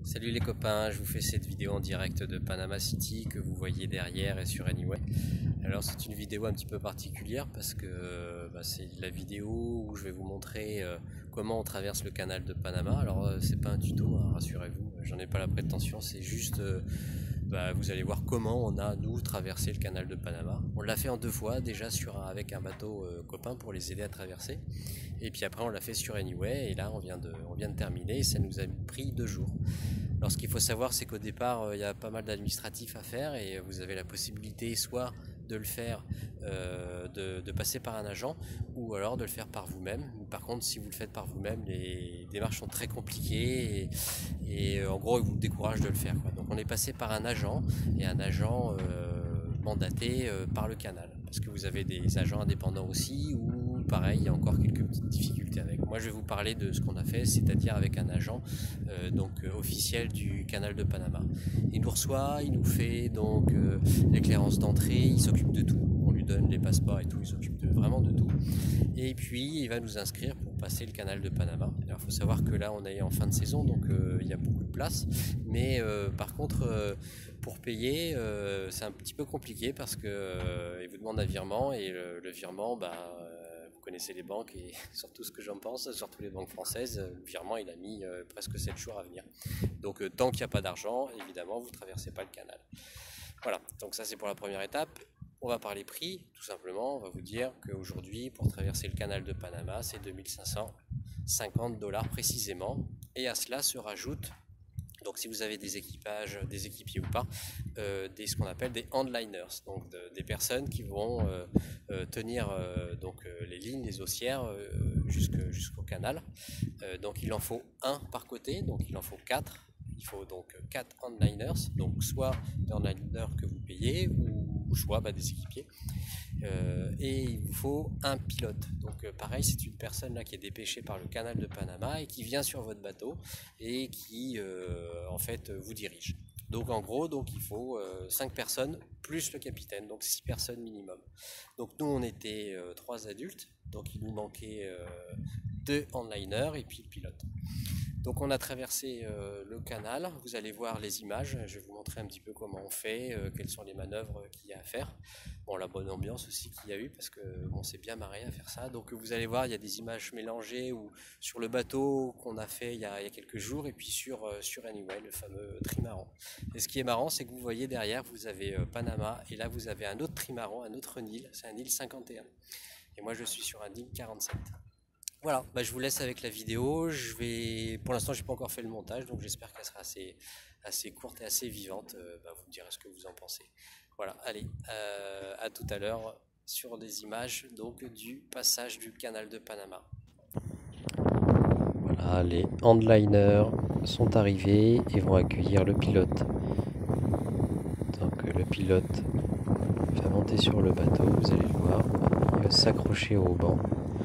Salut les copains, je vous fais cette vidéo en direct de Panama City que vous voyez derrière et sur Anyway. Alors c'est une vidéo un petit peu particulière parce que c'est la vidéo où je vais vous montrer comment on traverse le canal de Panama. Alors c'est pas un tuto, hein, rassurez-vous, j'en ai pas la prétention, c'est juste vous allez voir comment on a nous traversé le canal de Panama. On l'a fait en 2 fois déjà avec un bateau copain pour les aider à traverser. Et puis après on l'a fait sur Anyway et là on vient de terminer et ça nous a pris 2 jours. Alors ce qu'il faut savoir c'est qu'au départ il y a pas mal d'administratifs à faire et vous avez la possibilité soit de le faire, de passer par un agent ou alors de le faire par vous-même. Par contre si vous le faites par vous-même les démarches sont très compliquées et en gros ils vous découragent de le faire, quoi. Donc on est passé par un agent et un agent mandaté par le canal parce que vous avez des agents indépendants aussi où pareil il y a encore quelques petites difficultés avec. Moi je vais vous parler de ce qu'on a fait, c'est-à-dire avec un agent officiel du canal de Panama. Il nous reçoit, il nous fait donc l'éclairance d'entrée, il s'occupe de tout, on lui donne les passeports et tout, il s'occupe vraiment de tout. Et puis il va nous inscrire pour passer le canal de Panama. Alors il faut savoir que là on est en fin de saison donc il y a beaucoup de place, mais par contre pour payer c'est un petit peu compliqué parce que il vous demande un virement et le virement vous connaissez les banques et surtout ce que j'en pense, surtout les banques françaises, le virement il a mis presque 7 jours à venir. Donc tant qu'il n'y a pas d'argent, évidemment vous ne traversez pas le canal. Voilà, donc ça c'est pour la première étape. On va parler prix, tout simplement, on va vous dire qu'aujourd'hui pour traverser le canal de Panama c'est 2550 $ précisément. Et à cela se rajoute, donc si vous avez des équipiers ou pas, ce qu'on appelle des handliners, donc des personnes qui vont tenir les lignes, les haussières jusqu'au canal. Donc il en faut un par côté, donc il en faut 4. Il faut donc 4 handliners, donc soit des handliners que vous payez ou soit des équipiers. Et il vous faut un pilote. Donc pareil, c'est une personne là qui est dépêchée par le canal de Panama et qui vient sur votre bateau et qui en fait vous dirige. Donc en gros, il faut 5 personnes plus le capitaine, donc 6 personnes minimum. Donc nous on était 3 adultes, donc il nous manquait 2 handliners et puis le pilote. Donc on a traversé le canal, vous allez voir les images, je vais vous montrer un petit peu comment on fait, quelles sont les manœuvres qu'il y a à faire. Bon, la bonne ambiance aussi qu'il y a eu parce qu'on s'est bien marré à faire ça. Donc vous allez voir, il y a des images mélangées sur le bateau qu'on a fait il y a quelques jours et puis sur Anyway, le fameux trimaran. Et ce qui est marrant, c'est que vous voyez derrière, vous avez Panama et là vous avez un autre trimaran, un autre Nil, c'est un Nil 51. Et moi je suis sur un Nil 47. Voilà, je vous laisse avec la vidéo. Pour l'instant, j'ai pas encore fait le montage, donc j'espère qu'elle sera assez courte et assez vivante. Vous me direz ce que vous en pensez. Voilà, allez, à tout à l'heure sur des images donc du passage du canal de Panama. Voilà, les handliners sont arrivés et vont accueillir le pilote. Donc le pilote va monter sur le bateau, vous allez le voir, il va s'accrocher au banc.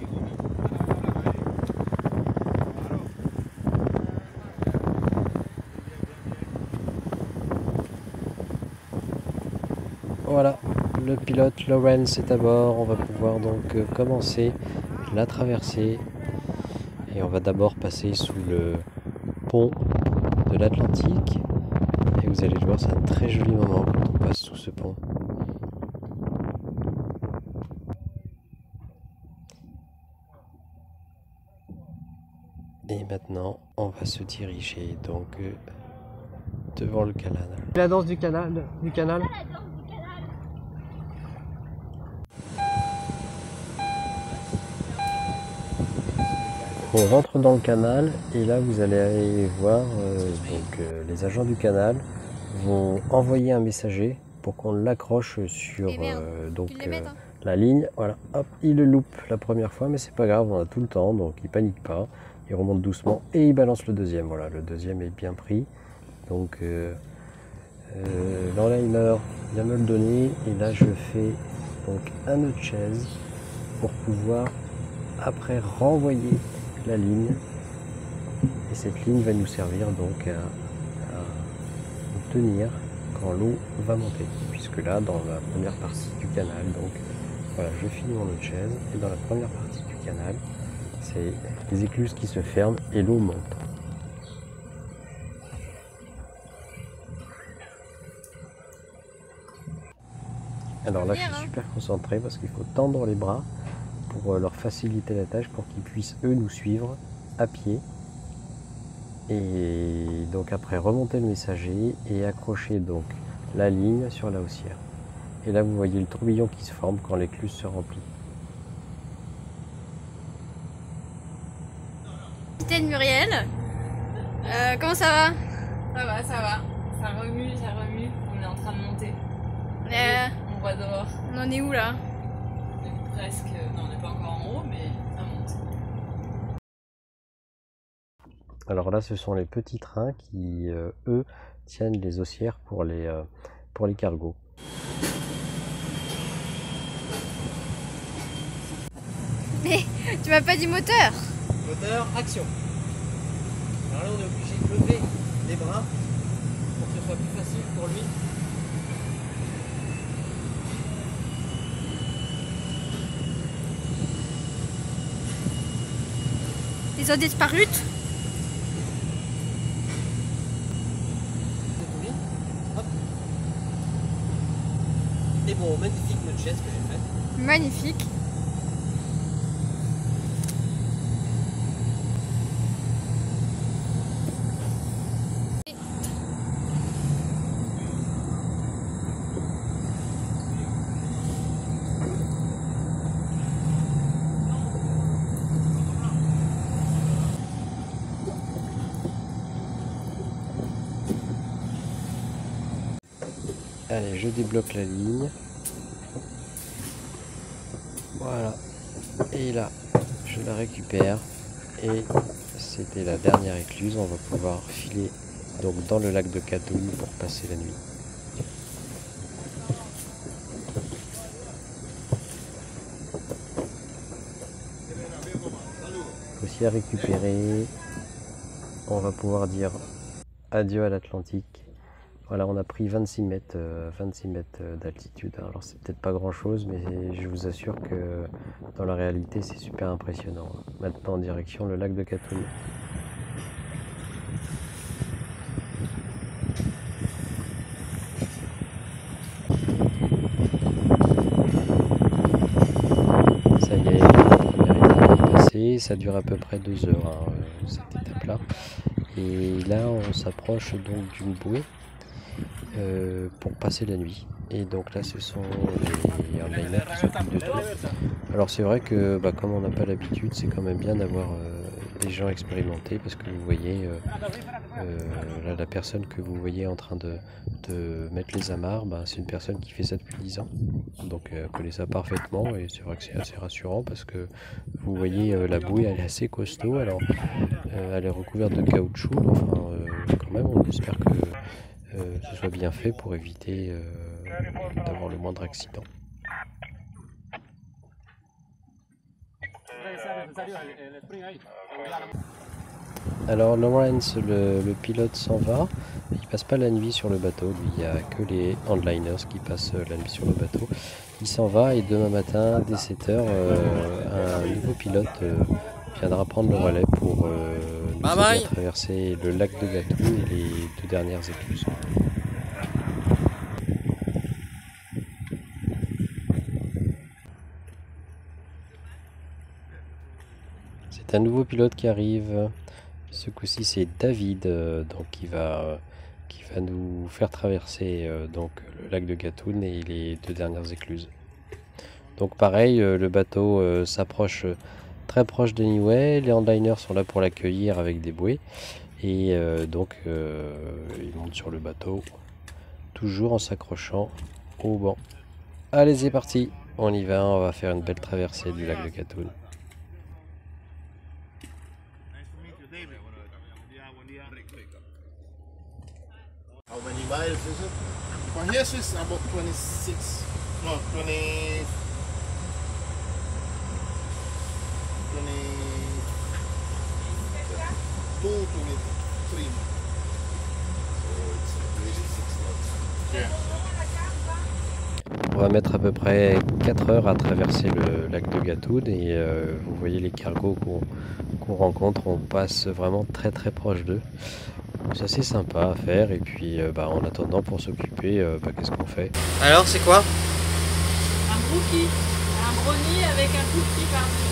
Voilà, le pilote Lawrence est à bord, on va pouvoir donc commencer la traversée et on va d'abord passer sous le pont de l'Atlantique et vous allez le voir, c'est un très joli moment quand on passe sous ce pont. Et maintenant on va se diriger donc devant le canal. La danse du canal. On rentre dans le canal et là vous allez aller voir les agents du canal vont envoyer un messager pour qu'on l'accroche sur la ligne. Voilà, hop, il le loupe la première fois mais c'est pas grave, on a tout le temps donc il panique pas, il remonte doucement et il balance le deuxième. Voilà, le deuxième est bien pris donc l'enliner vient me le donner et là je fais donc un nœud de chaise pour pouvoir après renvoyer la ligne et cette ligne va nous servir donc à nous tenir quand l'eau va monter, puisque là dans la première partie du canal, donc voilà, je finis mon nœud de chaise et dans la première partie du canal c'est les écluses qui se ferment et l'eau monte. Alors là, je suis super concentré parce qu'il faut tendre les bras pour leur faciliter la tâche, pour qu'ils puissent eux nous suivre à pied. Et donc après remonter le messager et accrocher donc la ligne sur la haussière. Et là vous voyez le tourbillon qui se forme quand l'écluse se remplit. Capitaine Muriel, comment ça va? Ça va, ça va. Ça remue, ça remue. On est en train de monter. On voit dehors. On en est où là? On est presque. Non, on n'est pas encore en haut, mais ça monte. Alors là, ce sont les petits trains qui, eux, tiennent les haussières pour les cargos. Mais tu m'as pas dit moteur? Moteur, action. Alors là, on est obligé de lever les bras pour que ce soit plus facile pour lui. Ils ont disparu? Hop. Et bon, magnifique notre chaise que j'ai faite. Magnifique. Allez, je débloque la ligne. Voilà. Et là, je la récupère. Et c'était la dernière écluse. On va pouvoir filer donc dans le lac de Katoun pour passer la nuit. Aussi à récupérer. On va pouvoir dire adieu à l'Atlantique. Voilà, on a pris 26 mètres d'altitude. Alors c'est peut-être pas grand chose, mais je vous assure que dans la réalité c'est super impressionnant. Maintenant en direction le lac de Katoun. Ça y est, la première étape est passée. Ça dure à peu près 2 heures, cette étape-là. Et là on s'approche donc d'une bouée. Pour passer la nuit. Et donc là ce sont les airliners qui s'occupent de tout. Alors c'est vrai que comme on n'a pas l'habitude, c'est quand même bien d'avoir des gens expérimentés, parce que vous voyez là, la personne que vous voyez en train de mettre les amarres, c'est une personne qui fait ça depuis 10 ans, donc elle connaît ça parfaitement. Et c'est vrai que c'est assez rassurant parce que vous voyez la bouée, elle est assez costaud. Alors elle est recouverte de caoutchouc, enfin quand même on espère que ce soit bien fait pour éviter d'avoir le moindre accident. Alors Lawrence, le pilote, s'en va. Il passe pas la nuit sur le bateau. Lui, il n'y a que les handliners qui passent la nuit sur le bateau. Il s'en va et demain matin, dès 7 h, un nouveau pilote viendra prendre le relais pour nous aider à traverser le lac de Katoun et les 2 dernières écluses. C'est un nouveau pilote qui arrive. Ce coup-ci c'est David, donc qui va nous faire traverser donc le lac de Katoun et les 2 dernières écluses. Donc pareil, le bateau s'approche très proche d'Anyway. Les handliners sont là pour l'accueillir avec des bouées. Et donc il monte sur le bateau, toujours en s'accrochant au banc. Allez, c'est parti, on y va, on va faire une belle traversée du lac de Katoun. How many miles is it? From here it's about 26, no, 20, 22, 23 miles. So it's at least 6 months. Yeah. On va mettre à peu près 4 heures à traverser le lac de Katoun et vous voyez les cargos qu'on rencontre, on passe vraiment très très proche d'eux. Ça c'est sympa à faire, et puis en attendant, pour s'occuper, qu'est-ce qu'on fait? Alors c'est quoi? cookie. Un brownie avec un cookie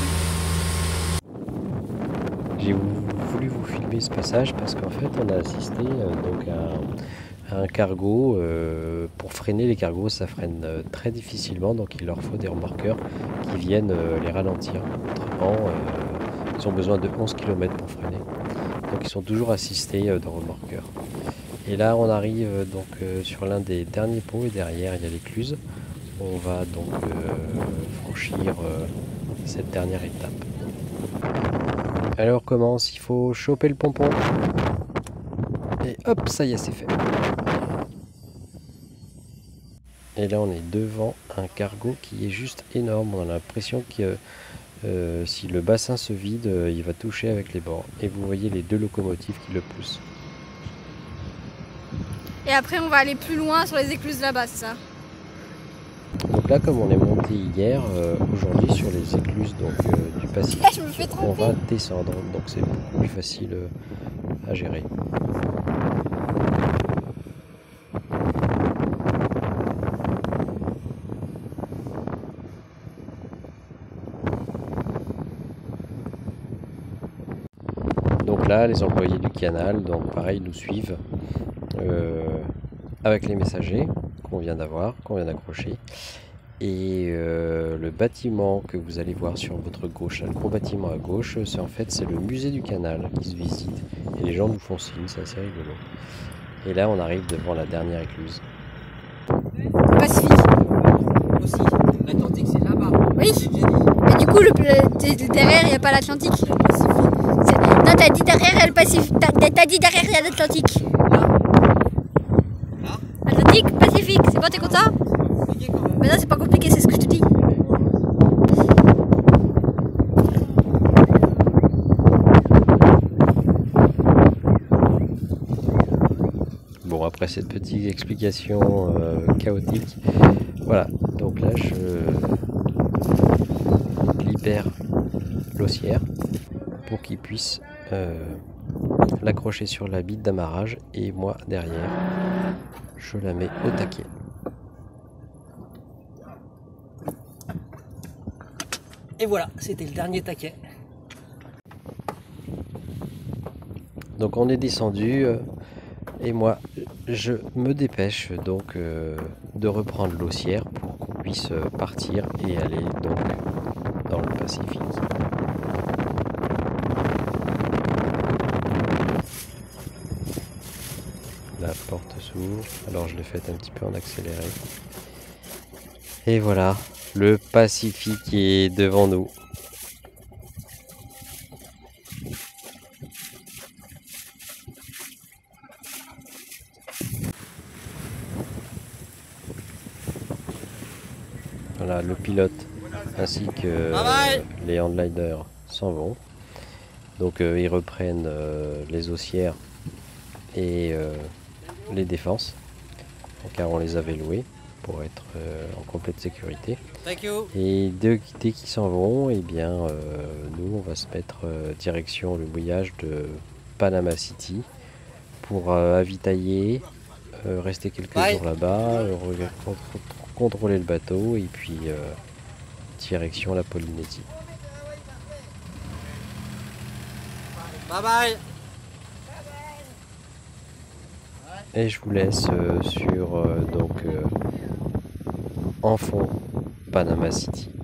par-dessus. J'ai voulu vous filmer ce passage parce qu'en fait on a assisté donc à un cargo. Pour freiner les cargos, ça freine très difficilement, donc il leur faut des remorqueurs qui viennent les ralentir. Autrement, ils ont besoin de 11 km pour freiner. Donc ils sont toujours assistés de remorqueurs. Et là on arrive donc sur l'un des derniers ponts et derrière il y a l'écluse. On va donc franchir cette dernière étape. Alors commence, il faut choper le pompon. Et hop, ça y est, c'est fait. Et là on est devant un cargo qui est juste énorme. On a l'impression que si le bassin se vide, il va toucher avec les bords. Et vous voyez les deux locomotives qui le poussent. Et après, on va aller plus loin sur les écluses là-bas, c'est ça? Donc là, comme on est monté hier, aujourd'hui sur les écluses donc, du Pacifique, Je me fais on tromper. va descendre. Donc c'est beaucoup plus facile à gérer. Donc là, les employés du canal, donc pareil, nous suivent avec les messagers qu'on vient d'avoir, qu'on vient d'accrocher. Et le bâtiment que vous allez voir sur votre gauche, le gros bâtiment à gauche, c'est en fait c'est le musée du canal qui se visite. Et les gens nous font signe, c'est assez rigolo. Et là, on arrive devant la dernière écluse. Pacifique. Aussi, l'Atlantique c'est là-bas. Oui. Mais du coup, derrière, il n'y a pas l'Atlantique. Non, t'as dit derrière, il y a le Pacifique. T'as dit derrière, il y a l'Atlantique. Atlantique, Pacifique. C'est bon, t'es content? Mais non, c'est pas compliqué, c'est ce que je te dis. Bon, après cette petite explication chaotique, voilà, donc là je libère l'ossière pour qu'il puisse l'accrocher sur la bite d'amarrage et moi derrière je la mets au taquet. Et voilà, c'était le dernier taquet. Donc on est descendu et moi je me dépêche donc de reprendre l'ossière pour qu'on puisse partir et aller donc dans le Pacifique. La porte s'ouvre, alors je l'ai faite un petit peu en accéléré. Et voilà, le Pacifique est devant nous. Voilà, le pilote ainsi que les handliners s'en vont. Donc ils reprennent les ossières et les défenses, car on les avait loués pour être en complète sécurité. Et dès qu'ils s'en vont, et bien nous on va se mettre direction le mouillage de Panama City pour avitailler, rester quelques jours là-bas, contrôler le bateau et puis direction la Polynésie. Bye bye. Et je vous laisse sur donc en fond Panama City.